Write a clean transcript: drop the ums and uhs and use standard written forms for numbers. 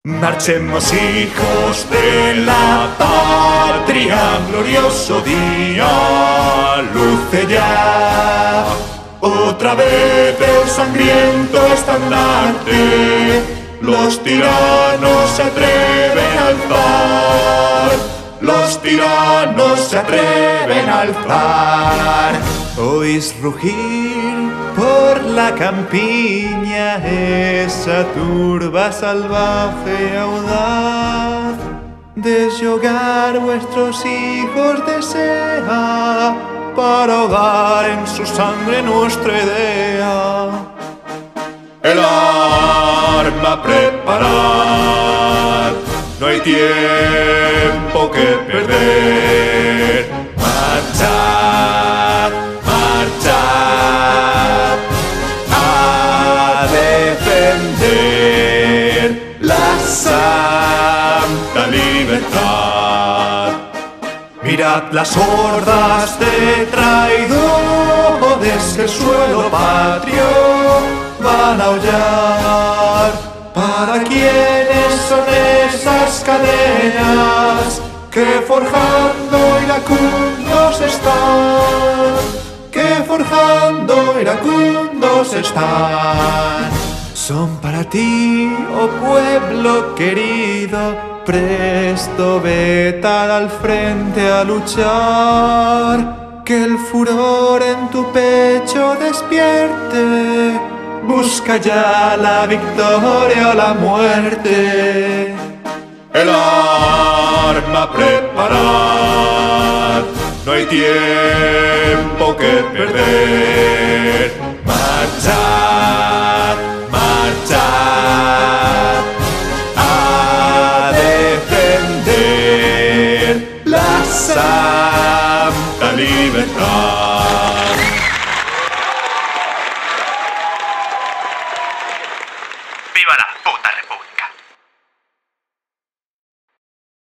Marchemos, hijos de la patria, glorioso día luce ya. Otra vez el sangriento estandarte, los tiranos se atreven a alzar, los tiranos se atreven a alzar. Oís rugir por la campiña esa turba salvaje y audaz, desyogar vuestros hijos desea, para ahogar en su sangre nuestra idea. El arma preparad, no hay tiempo que perder. Marchad, marchad, a defender la santa libertad. Mirad las hordas de traidores, el suelo patrio van a aullar. ¿Para quiénes son esas cadenas que forjando iracundos están? Que forjando iracundos están. Son para ti, oh pueblo querido, presto vetad al frente a luchar, que el furor en tu pecho despierte, busca ya la victoria o la muerte. El arma preparad, no hay tiempo que perder. Marchad, marchad, a defender la santa libertad. ¡Viva la puta república!